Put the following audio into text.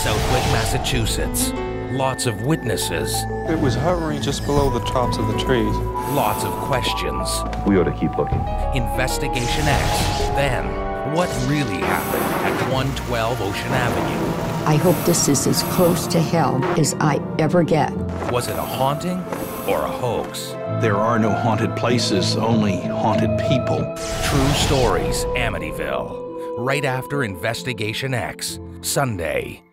Southwick, Massachusetts. Lots of witnesses. It was hovering just below the tops of the trees. Lots of questions. We ought to keep looking. Investigation X. Then, what really happened at 112 Ocean Avenue? I hope this is as close to hell as I ever get. Was it a haunting or a hoax? There are no haunted places, only haunted people. True Stories, Amityville. Right after Investigation X. Sunday.